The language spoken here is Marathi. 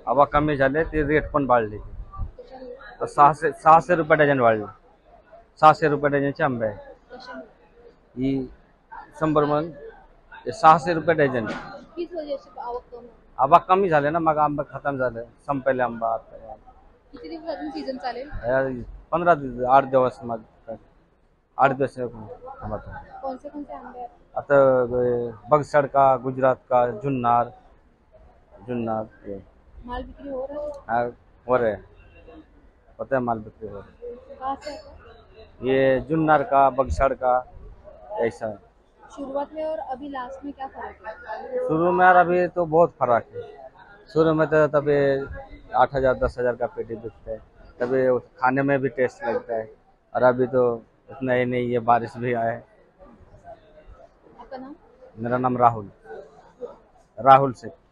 आवा कमी झाले ते रेट पण वाढले. त्याच्यामुळे तर 600 रुपये डझन वाढले. 600 रुपये डझनचे आंबे आहे. कशामुळे ही 100 मन 600 रुपये डझन. हीच वजह से आवक कम आहे. आंबा कमी झाले ना, मग आंबा खतम झाले, संपले आंबा आता. किती दिवस अजून सीझन चालेल? 8 दिवस मग 8 दिवस कौन से आंबे आहेत? आता बगसड़ का, गुजरात का, जुन्नार जुन्नार ये माल बिक्री हो रहा है? हाँ, हो रहे हैं. पता है माल बिक्री हो रहा कहाँ से आता है? है. ये जुन्नार का, बगसड़ का ऐसा है. शुरुआत में और अभी लास्ट में क्या फर्क है? शुरू में यार अभी तो बहुत फर्क है. शुरू में तो तभी 8,000 10,000 का पेटी बिकता है, तभी खाने में भी टेस्ट लगता है. और अभी तो इतना ही नहीं, ये बारिश भी आया है. आपका नाम? मेरा नाम राहुल राहुल से.